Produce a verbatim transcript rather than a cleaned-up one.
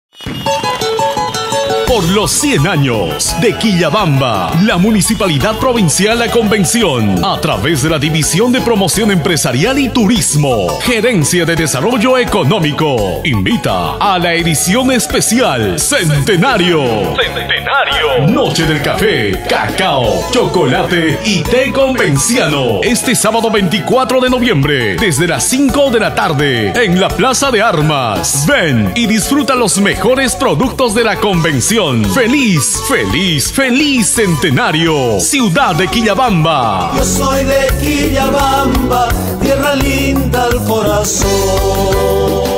Por los cien años de Quillabamba, la Municipalidad Provincial La Convención, a través de la División de Promoción Empresarial y Turismo, Gerencia de Desarrollo Económico, invita a la edición especial Centenario. Centenario. Noche del café, cacao, chocolate y té convenciano. Este sábado veinticuatro de noviembre, desde las cinco de la tarde, en la Plaza de Armas. Ven y disfruta los mejores productos de la convención. Feliz, feliz, feliz centenario, ciudad de Quillabamba. Yo soy de Quillabamba, tierra linda al corazón.